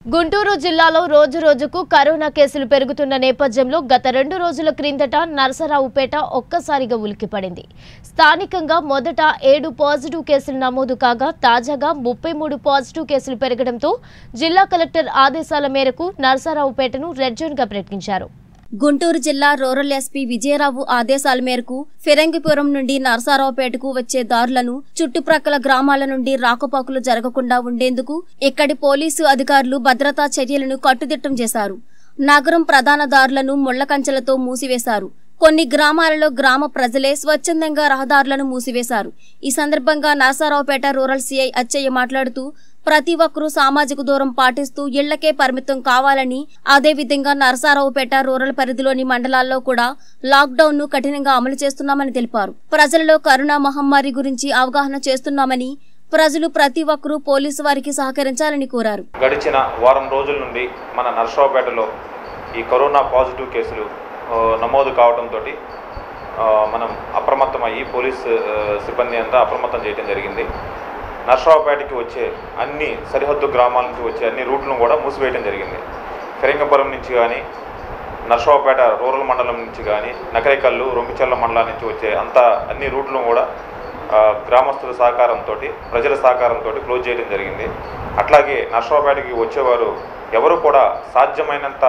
గుంటూరు జిల్లాలో రోజురోజుకు కరోనా కేసులు పెరుగుతున్న నేపథ్యంలో గత 2 రోజుల క్రిందట నరసరావుపేట ఒక్కసారిగా ఉలిక్కిపడింది. స్థానికంగా మొదట 7 పాజిటివ్ కేసులు నమోదు కాగా తాజాగా 33 పాజిటివ్ కేసులు పెరగడంతో జిల్లా కలెక్టర్ ఆదేశాల మేరకు నరసరావుపేటను రెడ్ జోన్గా ప్రకటించారు. గుంటూరు జిల్లా రూరల్ ఎస్పీ విజయరావు ఆదేశాల మేరకు ఫిరంగిపురం నుండి నరసరావుపేటకు వచ్చే దారులను చుట్టుప్రక్కల గ్రామాల నుండి రాకపోకలు జరగకుండా ఉండేందుకు ఇక్కడి పోలీసు అధికారులు భద్రతా చర్యలను కట్టుదిట్టం చేశారు. నగరం ప్రధాన దారులను ముళ్ల కంచెలతో మూసివేశారు. కొన్ని గ్రామాలలో గ్రామ ప్రజలే స్వచ్ఛందంగా రహదారులను మూసివేశారు. ఈ సందర్భంగా నరసరావుపేట రూరల్ సిఐ అచ్చయ్య మాట్లాడుతూ ప్రతి ఒక్కరూ సామాజిక దూరం పాటిస్తూ ఇళ్లకే పరిమితం కావాలని, అదేవిధంగా నరసరావుపేట రూరల్ పరిధిలోని మండలాల్లో కూడా లాక్డౌన్ ను కఠినంగా అమలు చేస్తున్నామని తెలిపారు. ప్రజలలో కరోనా మహమ్మారి గురించి అవగాహన చేస్తున్నామని, ప్రజలు ప్రతి ఒక్కరూ పోలీసు వారికి సహకరించాలని కోరారు. గడిచిన వారం రోజుల నుండి మన నరసరావుపేటలో ఈ కరోనా పాజిటివ్ కేసులు నమోదు కావడంతో మనం అప్రమత్తమయ్యి పోలీసు సిబ్బంది అంతా అప్రమత్తం చేయడం జరిగింది. నరసరావుపేటకి వచ్చే అన్ని సరిహద్దు గ్రామాల నుంచి వచ్చే అన్ని రూట్లను కూడా మూసివేయడం జరిగింది. ఫిరంగిపురం నుంచి కానీ, నరసరావుపేట రూరల్ మండలం నుంచి కానీ, నకరేకల్లు రొంపిచెర్ల మండలం నుంచి వచ్చే అన్ని రూట్లను కూడా గ్రామస్తుల సహకారంతో, ప్రజల సహకారంతో క్లోజ్ చేయడం జరిగింది. అట్లాగే నరసరావుపేటకి వచ్చేవారు ఎవరు కూడా సాధ్యమైనంత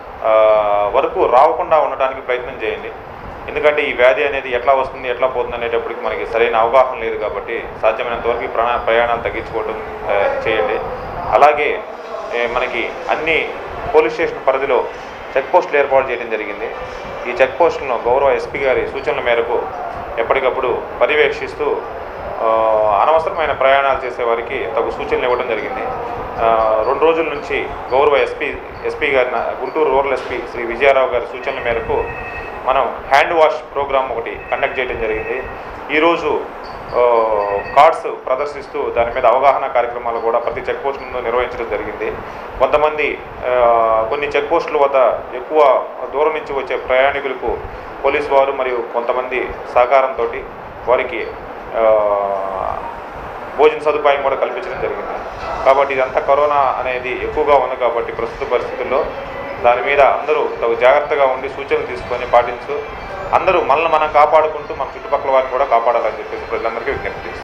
వరకు రాకుండా ఉండడానికి ప్రయత్నం చేయండి. ఎందుకంటే ఈ వ్యాధి అనేది ఎట్లా వస్తుంది, ఎట్లా పోతుంది అనేటప్పటికి మనకి సరైన అవగాహన లేదు కాబట్టి సాధ్యమైనంత వరకు ఈ ప్రయాణాలు తగ్గించుకోవడం చేయండి. అలాగే మనకి అన్ని పోలీస్ స్టేషన్ పరిధిలో చెక్ పోస్టులు ఏర్పాటు చేయడం జరిగింది. ఈ చెక్ పోస్టులను గౌరవ ఎస్పీ గారి సూచనల మేరకు ఎప్పటికప్పుడు పర్యవేక్షిస్తూ అనవసరమైన ప్రయాణాలు చేసే వారికి తగు సూచనలు ఇవ్వడం జరిగింది. 2 రోజుల నుంచి గౌరవ ఎస్పీ గారి గుంటూరు రూరల్ ఎస్పీ శ్రీ విజయరావు గారి సూచనల మేరకు మనం హ్యాండ్ వాష్ ప్రోగ్రామ్ ఒకటి కండక్ట్ చేయడం జరిగింది. ఈరోజు కార్డ్స్ ప్రదర్శిస్తూ దాని మీద అవగాహన కార్యక్రమాలు కూడా ప్రతి చెక్ పోస్ట్ ముందు నిర్వహించడం జరిగింది. కొన్ని చెక్ పోస్టుల వద్ద ఎక్కువ దూరం నుంచి వచ్చే ప్రయాణికులకు పోలీసు వారు మరియు కొంతమంది సహకారంతో వారికి భోజన సదుపాయం కూడా కల్పించడం జరిగింది. కాబట్టి ఇదంతా కరోనా అనేది ఎక్కువగా ఉంది కాబట్టి ప్రస్తుత పరిస్థితుల్లో దాని మీద అందరూ తగు జాగ్రత్తగా ఉండి సూచనలు తీసుకొని పాటించు అందరూ మనల్ని మనం కాపాడుకుంటూ మన చుట్టుపక్కల వారిని కూడా కాపాడాలని చెప్పేసి ప్రజలందరికీ విజ్ఞప్తి చేస్తాం.